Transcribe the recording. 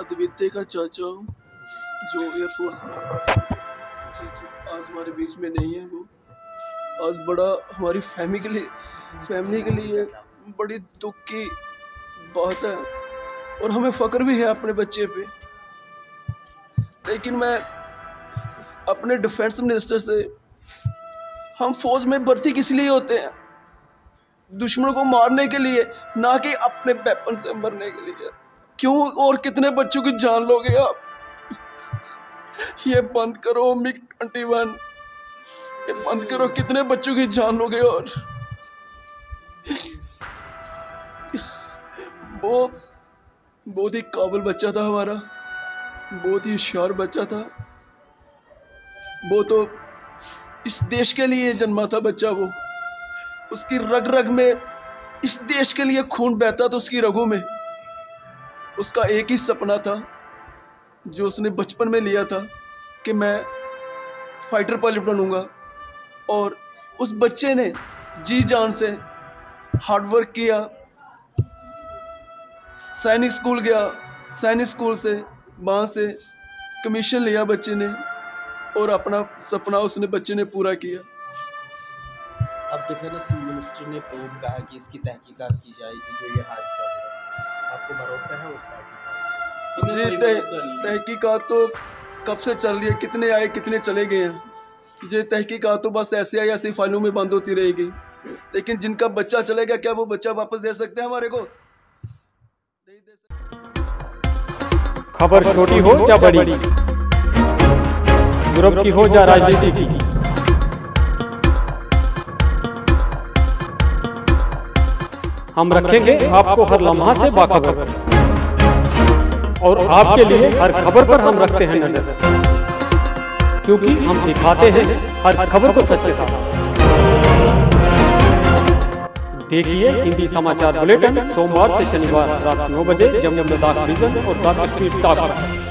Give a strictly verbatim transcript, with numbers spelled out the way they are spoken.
अद्वितीय का चाचा हूँ जो एयरफोर्स में आज हमारे बीच में नहीं है। वो आज बड़ा हमारी फैमिली के लिए फैमिली के लिए बड़ी दुख की बात है और हमें फ़ख्र भी है अपने बच्चे पे। लेकिन मैं अपने डिफेंस मिनिस्टर से, हम फौज में भर्ती किस लिए होते हैं? दुश्मन को मारने के लिए, ना कि अपने वेपन से मरने के लिए। क्यों और कितने बच्चों की जान लोगे आप? ये बंद करो मिग ट्वेंटी वन, ये बंद करो। कितने बच्चों की जान लोगे? और वो बहुत ही काबिल बच्चा था हमारा, बहुत ही होशियार बच्चा था। वो तो इस देश के लिए जन्मा था बच्चा। वो उसकी रग रग में इस देश के लिए खून बहता था, उसकी रगों में। उसका एक ही सपना था जो उसने बचपन में लिया था कि मैं फाइटर पायलट बनूंगा। और उस बच्चे ने जी जान से हार्ड वर्क किया, सैनिक स्कूल गया, सैनिक स्कूल से वहाँ से कमीशन लिया बच्चे ने और अपना सपना उसने बच्चे ने पूरा किया। अब डिफेंस मिनिस्ट्री ने प्रूव कहा कि इसकी तहकीकात की जाएगी जो ये हादसा हुआ। आपको भरोसा है उस तहकीकात? जी तहकीकात तो कब से चल रही है, कितने आए कितने चले गए हैं। ये तहकीकात तो बस ऐसे आई ऐसी फाइलों में बंद होती रहेगी। लेकिन जिनका बच्चा चलेगा, क्या वो बच्चा वापस दे सकते हैं हमारे को? नहीं दे सकते। खबर छोटी हो या बड़ी, यूरोप की हो या राजनीति की, हम रखेंगे आपको हर लम्हा से बाखबर। और आपके लिए हर खबर पर हम रखते हैं नजर, क्योंकि हम दिखाते हैं हर खबर को सच के साथ। देखिए हिंदी समाचार बुलेटिन सोमवार से शनिवार रात नौ बजे जमजम लद्दाख विजन और द कश्मीर टॉक।